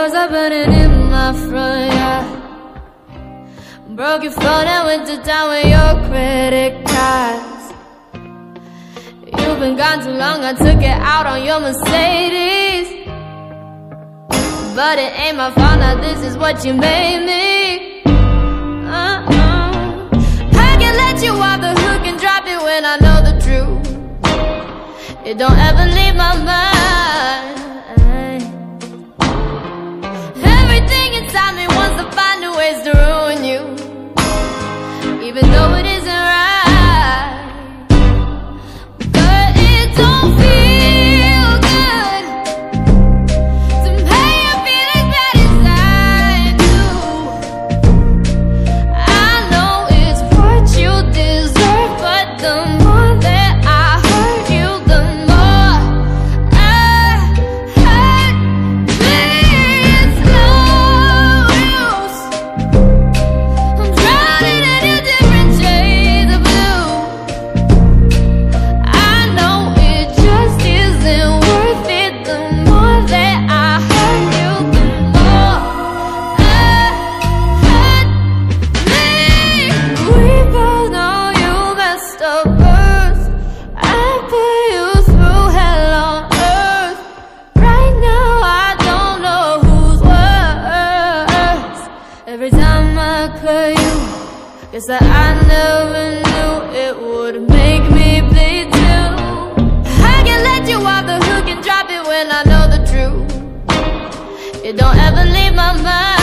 Fireworks are burning in my front yard. Broke your phone and went to town with your credit cards. You've been gone too long, I took it out on your Mercedes. But it ain't my fault, now this is what you made me. I can let you off the hook and drop it when I know the truth. It don't ever leave my mind. Everything inside me wants to find new ways to ruin you, even though it isn't right. But it don't feel good to pay your feelings bad as I do. I know it's what you deserve, but the more that I hurt you, the more I hurt me. It's no use. I'm drowning in your different shades of blue. I know it just isn't worth it. The more that I hurt you, the more I hurt me. We both know you messed up first. I put you through hell on earth. Right now I don't know who's worse. Every time I cut you, guess that I never knew it would make me bleed too. I can let you off the hook and drop it when I know the truth. It don't ever leave my mind.